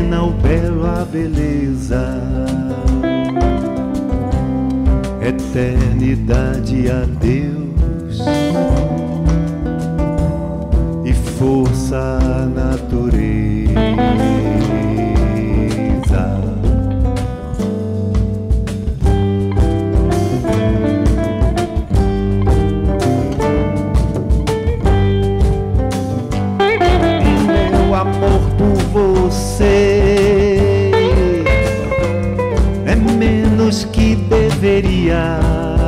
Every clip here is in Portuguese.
pena, o belo, a beleza. Eternidade a Deus e força à natureza. Meu amor por você é menos que deveria.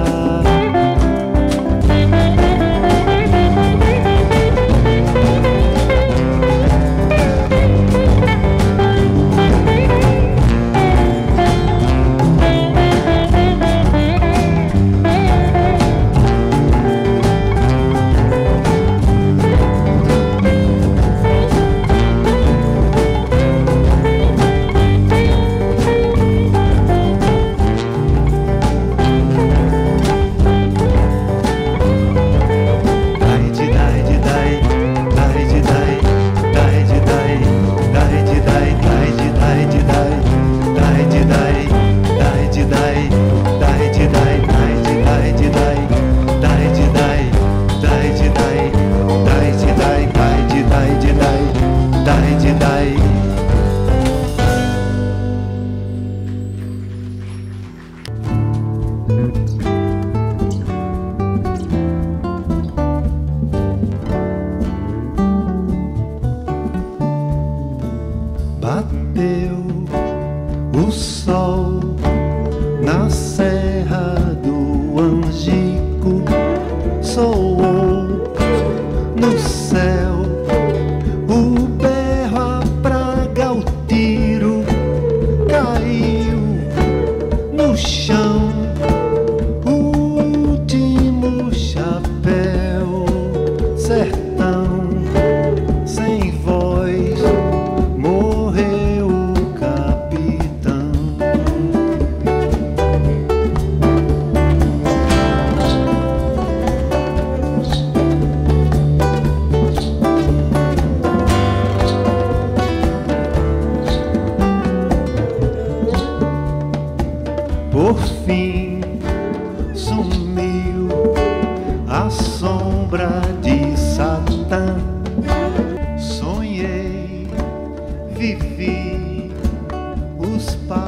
Bateu o sol na serra do Angico, soou no céu o berro, a praga, o tiro caiu no chão, o último chapéu, sertão sem voz. Por fim sumiu a sombra de Satã. Sonhei, vivi os passos